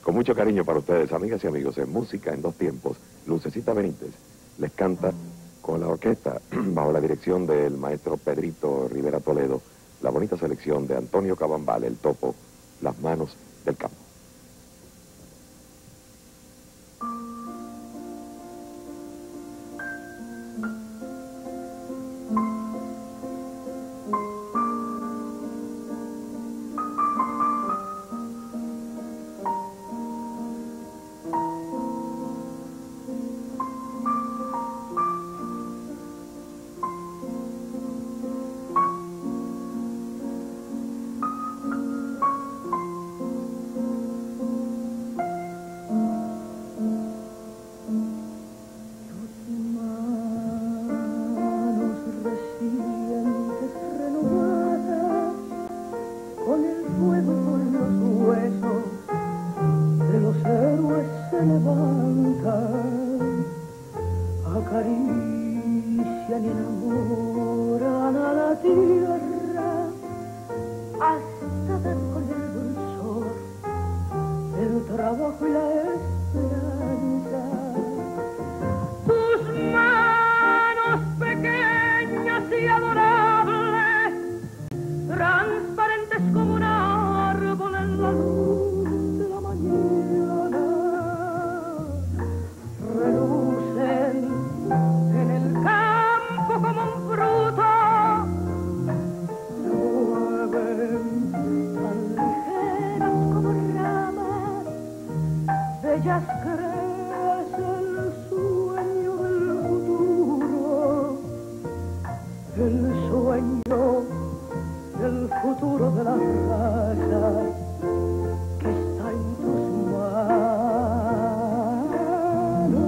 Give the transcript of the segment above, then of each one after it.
Con mucho cariño para ustedes, amigas y amigos, en Música en Dos Tiempos, Lucecita Benítez les canta con la orquesta, bajo la dirección del maestro Pedrito Rivera Toledo, la bonita selección de Antonio Cabambal, el Topo, Las Manos del Campo. Acarician y enamoran a la tierra hasta dar con el dulzor el trabajo y la esperanza. Tus manos pequeñas y adorables, transparentes como un árbol en la luz de la mañana, relucen en el campo como un fruto, se mueven tan ligeras como ramas, bellas crece el sueño del futuro de la raza que está en tus manos.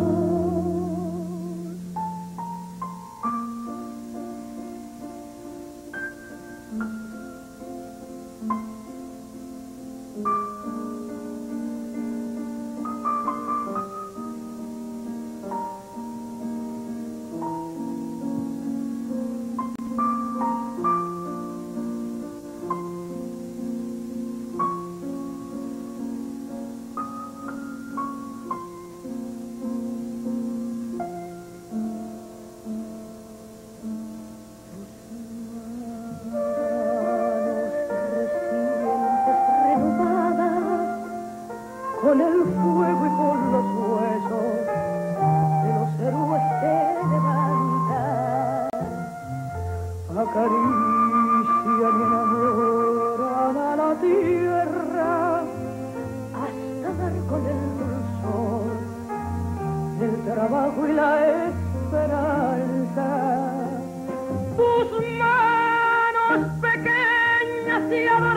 Con el fuego y con los huesos de los héroes se levantan, acarician y enamoran a la tierra hasta dar con el dulzor del trabajo y la esperanza. Tus manos pequeñas y